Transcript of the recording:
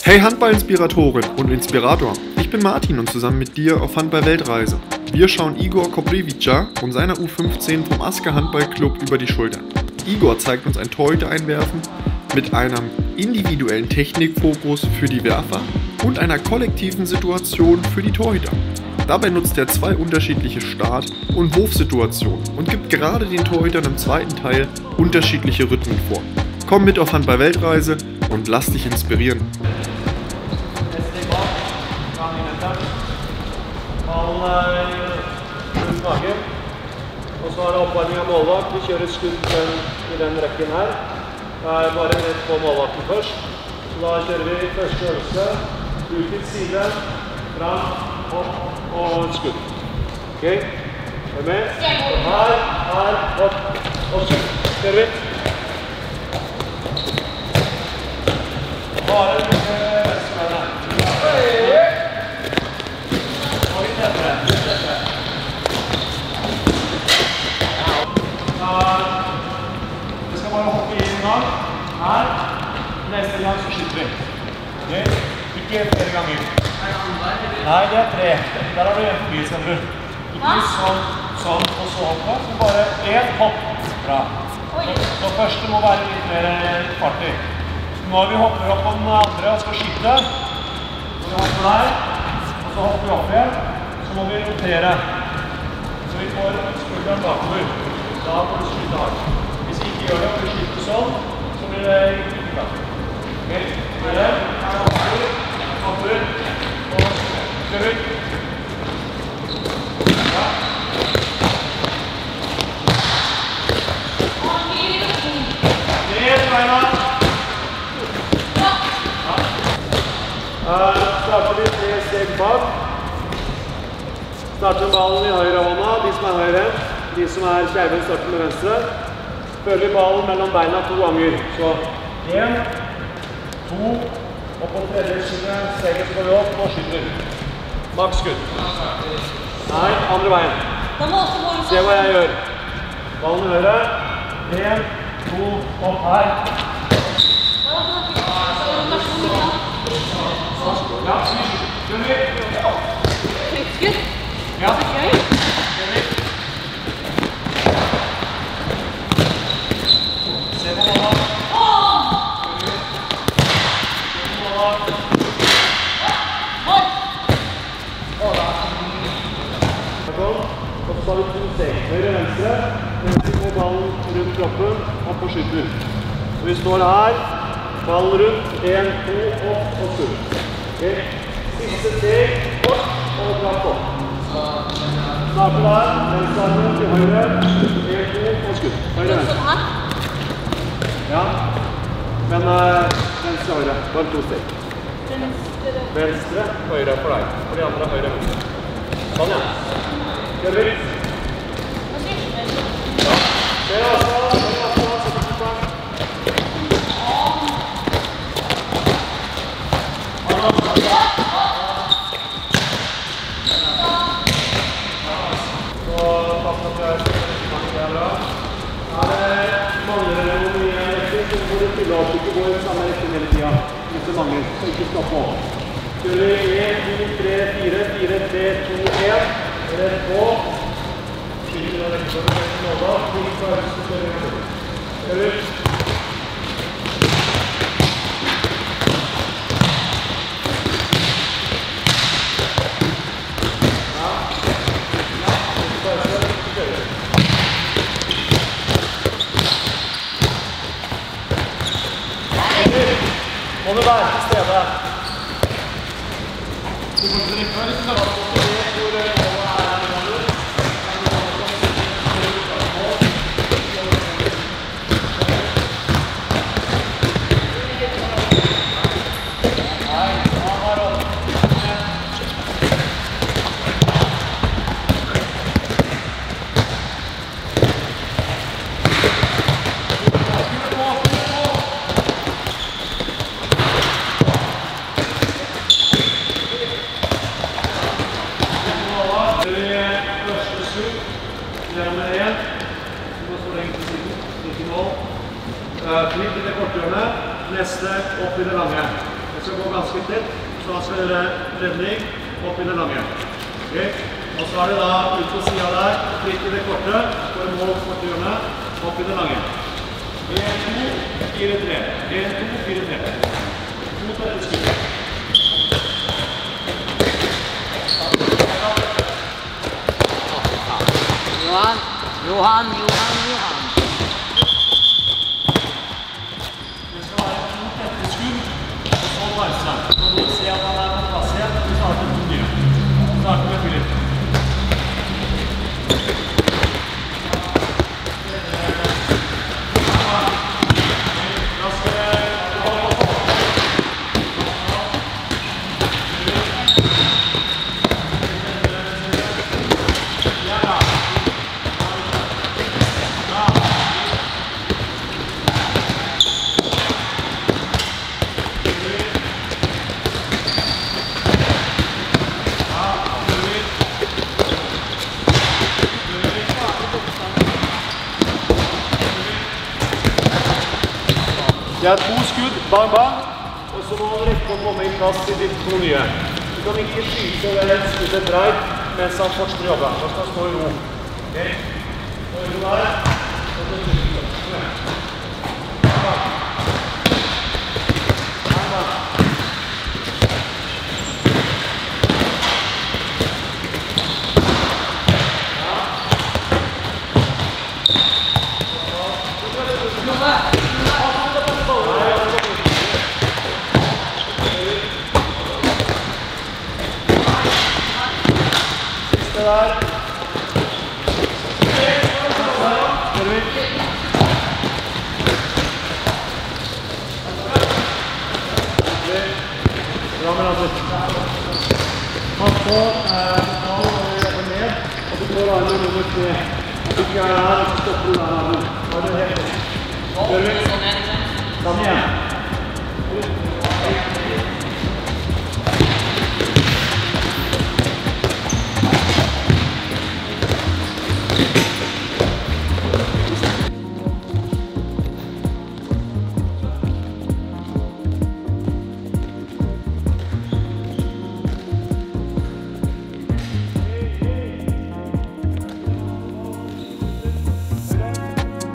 Hey Handballinspiratorin und Inspirator, ich bin Martin und zusammen mit dir auf Handball-Weltreise. Wir schauen Igor Koprivica und seiner U15 vom Asker Handballclub über die Schulter. Igor zeigt uns ein Torhüter-Einwerfen mit einem individuellen Technikfokus für die Werfer und einer kollektiven Situation für die Torhüter. Dabei nutzt er zwei unterschiedliche Start- und Wurfsituationen und gibt gerade den Torhütern im zweiten Teil unterschiedliche Rhythmen vor. Komm mit auf Handball-Weltreise und lass dich inspirieren. Rundt magen. Og så er det oppvarming av målvakt. Vi kjører et skudd i den rekken her. Det er bare rett på målvakten først. Så da kjører vi første øvelse. Ut til side, fram, opp og et skudd. Ok? Er du med? Her, opp, og skudd. Kjører vi. Bare bruke venstrebenet. Og litt tettere. Vi skal bare hoppe inn en gang. Her. Neste gang så skyter vi. Okay. Ikke flere ganger. Nei, det er 3. Der har du en forbi, ser du. Ikke sånn og så hoppe. Så bare et hopp. Bra. Så første må være litt mer fartig. Når vi hopper opp på den andre og skal skyte, så vi hopper der, og så hopper vi opp igjen, så må vi rotere. Så vi får skulderen bakover. Da får du skyte hardt. Hvis vi ikke gjør det, og vi skyter sånn, så blir det ikke bra. Ok, gjør det. Hopper, og kjør ut. Ja. Ned beina. Starter vi 3 steg bak. Starter ballen i høyre hånda, de som er høyre. De som er skeive starter med venstre. Fører vi ballen mellom beina 2 ganger. Så 1, 2, og på tredje steget så går vi opp og skyter. Maks skudd. Nei, andre veien. Se hva jeg gjør. Ballen i høyre. 1, 2, opp her. Ja, kjør vi. Klikkskudd. Ja. Det er gøy. Kjør vi. Se på måla. Kjør vi. Se på måla. Og så tar vi 2 steg. Høyre, venstre. Venstre på ballen rundt kroppen, opp og skyter. Så vi står her. Ballen rundt. 1, 2, opp og skudd. Okay. Siste steg, opp og trapp opp. Starter der, venstre armen til høyre, 1, 2 og skudd. Høyre, venstre. Ja, men venstre, høyre, bare 2 steg. Venstre, høyre for deg, for de andre høyre, venstre. Sånn, ja. Gjør vi. Ja. Det er altså, La oss ikke gå i samme retning hele tiden, hvis det mangler, så ikke stoppe opp. Kjører vi 1, 2, 3, 4, 4, 3, 2, 1, rett på. Skyter og rekker på den nåda, slik på øvelsen så gjør vi. Kjører ut. Ja, ikke på øvelsen, ikke kjører. Må du være til stede. Du får ikke drikke, hvis du tar på det hvor målet er her. Nei, han har opp. gå ganske tett, så da skal dere revning opp i det lange. Okay. Og så er det da ut på siden der, fritt i det korte, for mål korte hjørnet, opp i det lange. 1, 2, 4, 3. 1, 2, 4, 3. 2 til etter skudd. Johan. Det skal være 2 tette skudd, og så pause. Så må du se at han er på plass igjen, og vi starter 2 nye. Vi starter med Philip. Det er 2 skudd, bang, bang, og så må han rekke å komme i plass til ditt 2 nye. Du kan ikke skyte eller skuddet breit mens han fortsetter å jobbe. Da skal han stå i ro. Ok? Stå i ro der, og så skyter vi. Bang, bang. Bang, bang. Der. Bra med landet. Pass på, jobber ned, og så går armen nummer 3. Ikke er her, og så stopper du der armen. Da er det helt. Samme igjen.